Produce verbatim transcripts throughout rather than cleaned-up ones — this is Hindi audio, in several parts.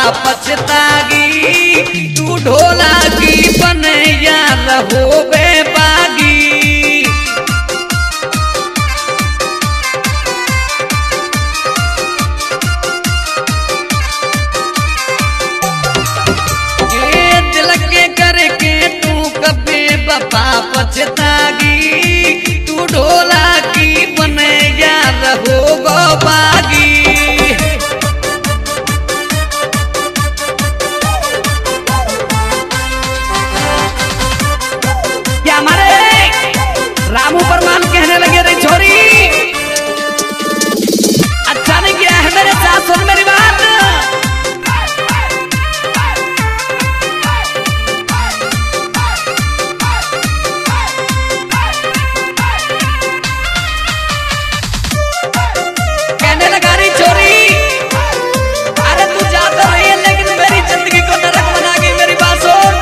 पछतागी, तू ढोला की बने यार हो बेबागी। ये दिल के करके तू कभी बाबा पछतागी, तू ढोला की बने यार हो गोबागी। रामू परमान कहने लगे रे छोरी, अच्छा नहीं किया है मेरे साथ, सुन मेरी बात। कहने लगा री छोरी, अरे तू जाता रही है लेकिन मेरी जिंदगी को नरक बना गई, मेरी बात सुन।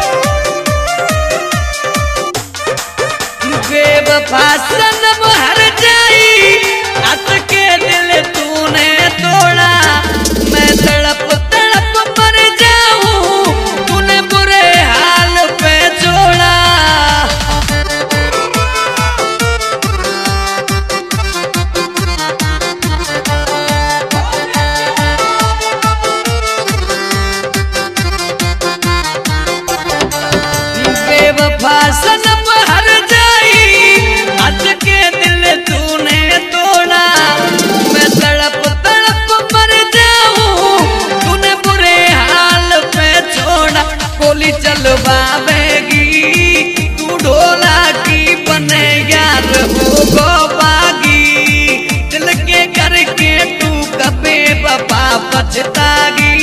बेवफा सनम हर जाई, अत के दिल तूने तोड़ा, मैं तड़प तड़प मर जाऊं, तूने बुरे हाल पे छोड़ा। बेवफा सनम हर जाई, आज के दिल तूने तोड़ा, मैं तड़प तड़प मर जाऊं, तूने बुरे हाल पे छोड़ा। गोली चलवावेगी, तू ढोला की बने यार हो गोबागी। दिल के करके तू कभी बाबा पछतागी,